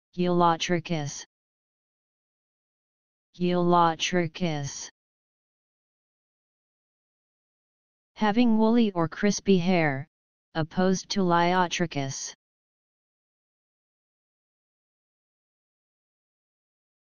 Ulotrichous. Ulotrichous. Having woolly or crispy hair, opposed to leiotrichous.